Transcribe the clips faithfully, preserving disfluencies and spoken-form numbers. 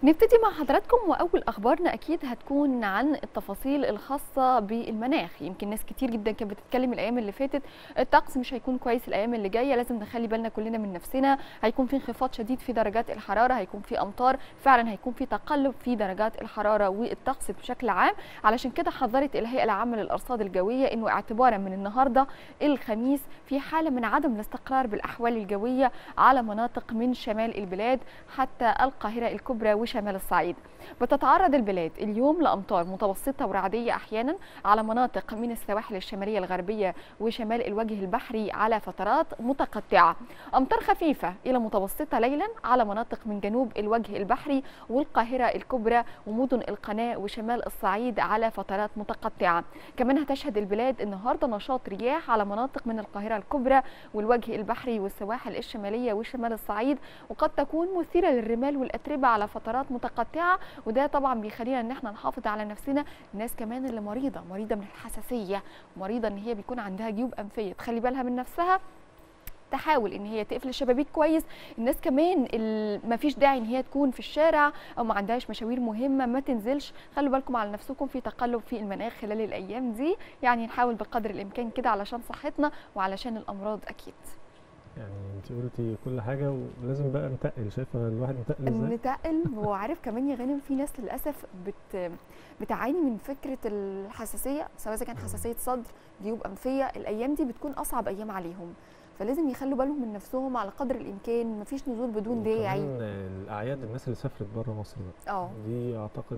نبتدي مع حضراتكم، واول اخبارنا اكيد هتكون عن التفاصيل الخاصه بالمناخ. يمكن ناس كتير جدا كانت بتتكلم الايام اللي فاتت الطقس مش هيكون كويس الايام اللي جايه، لازم نخلي بالنا كلنا من نفسنا، هيكون في انخفاض شديد في درجات الحراره، هيكون في امطار، فعلا هيكون في تقلب في درجات الحراره والطقس بشكل عام. علشان كده حذرت الهيئه العامه للارصاد الجويه انه اعتبارا من النهارده الخميس في حاله من عدم الاستقرار بالاحوال الجويه على مناطق من شمال البلاد حتى القاهره الكبرى وشمال الصعيد. بتتعرض البلاد اليوم لامطار متوسطه ورعديه احيانا على مناطق من السواحل الشماليه الغربيه وشمال الوجه البحري على فترات متقطعه، امطار خفيفه الى متوسطه ليلا على مناطق من جنوب الوجه البحري والقاهره الكبرى ومدن القناه وشمال الصعيد على فترات متقطعه. كمان هتشهد البلاد النهارده نشاط رياح على مناطق من القاهره الكبرى والوجه البحري والسواحل الشماليه وشمال الصعيد، وقد تكون مثيره للرمال والاتربه على فترات متقطعه، وده طبعا بيخلينا ان احنا نحافظ على نفسنا. الناس كمان اللي مريضه مريضه من الحساسيه، مريضه ان هي بيكون عندها جيوب انفيه، تخلي بالها من نفسها، تحاول ان هي تقفل الشبابيك كويس. الناس كمان ما فيش داعي ان هي تكون في الشارع او ما عندهاش مشاوير مهمه ما تنزلش، خلوا بالكم على نفسكم في تقلب في المناخ خلال الايام دي، يعني نحاول بقدر الامكان كده علشان صحتنا وعلشان الامراض اكيد. يعني انت قلتي كل حاجه ولازم بقى نتقل، شايفه الواحد متقل ازاي؟ نتقل. وعارف كمان يا غانم في ناس للاسف بت بتعاني من فكره الحساسيه، سواء اذا كان حساسيه صدر، جيوب انفيه، الايام دي بتكون اصعب ايام عليهم، فلازم يخلوا بالهم من نفسهم على قدر الامكان، مفيش نزول بدون داعي. الاعياد الناس اللي سافرت بره مصر بقى اه دي اعتقد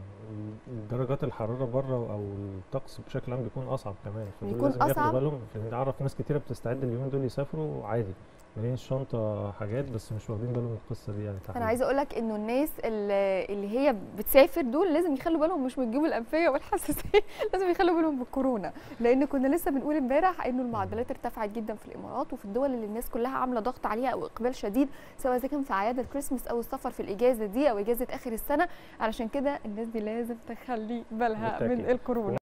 درجات الحراره بره او الطقس بشكل عام بيكون اصعب كمان، بيكون لازم اصعب. ياخدوا بالهم. نعرف ناس كتيره بتستعد اليومين دول يسافروا عادي، مالين الشنطه حاجات بس مش واخدين بالهم من القصه دي يعني تحديدا. انا عايزه اقول لك انه الناس اللي هي بتسافر دول لازم يخلوا بالهم مش من الجيوب الانفيه والحساسيه، لازم يخلوا بالهم بالكورونا، لان كنا لسه بنقول امبارح انه المعدلات ارتفعت جدا في الامارات وفي الدول اللي الناس كلها عامله ضغط عليها او اقبال شديد، سواء اذا كان في اعياد الكريسماس او السفر في الاجازه دي او اجازه اخر السنه. علشان كده الناس دي لازم تخلي بالها من الكورونا.